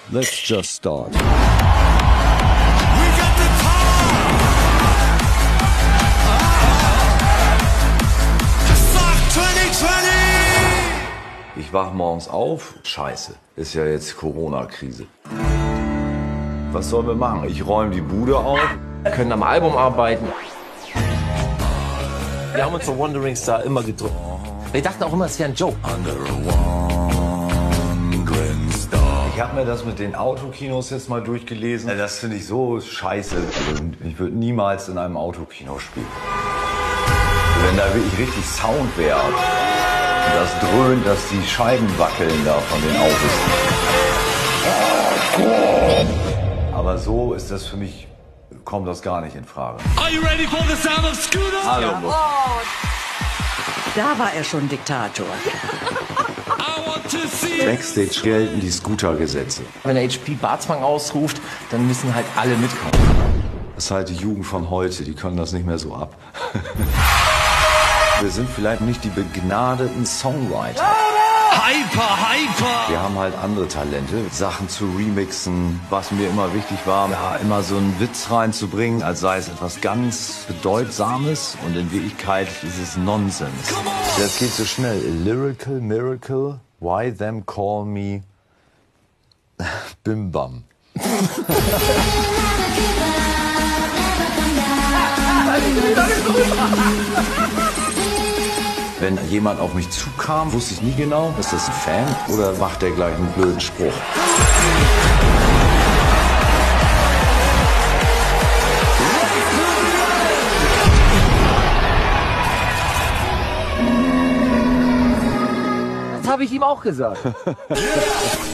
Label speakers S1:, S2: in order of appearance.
S1: Let's just start.
S2: Ich wach morgens auf, scheiße, ist ja jetzt Corona-Krise. Was sollen wir machen? Ich räume die Bude auf.
S3: Wir können am Album arbeiten. Wir haben uns von Wandering Star immer gedrückt. Wir dachten auch immer, es wäre ein Joke.
S2: Ich habe mir das mit den Autokinos jetzt mal durchgelesen. Das finde ich so scheiße. Also ich würde niemals in einem Autokino spielen. Wenn da wirklich richtig Sound wäre. Das dröhnt, dass die Scheiben wackeln da von den Autos. Aber so ist das für mich, kommt das gar nicht in Frage.
S4: Are you ready for the sound of Scooter?
S2: Hallo.
S5: Da war er schon Diktator.
S4: I want to see.
S2: Backstage gelten die Scooter-Gesetze.
S3: Wenn der HP Barzwang ausruft, dann müssen halt alle mitkommen.
S2: Das ist halt die Jugend von heute, die können das nicht mehr so ab. Wir sind vielleicht nicht die begnadeten Songwriter.
S4: Hyper.
S2: Wir haben halt andere Talente, Sachen zu remixen. Was mir immer wichtig war, ja, immer so einen Witz reinzubringen, als sei es etwas ganz Bedeutsames. Und in Wirklichkeit ist es Nonsens. Das geht so schnell. A lyrical miracle, why them call me Bim Bam. Wenn jemand auf mich zukam, wusste ich nie genau, ist das ein Fan oder macht der gleich einen blöden Spruch.
S3: Das habe ich ihm auch gesagt.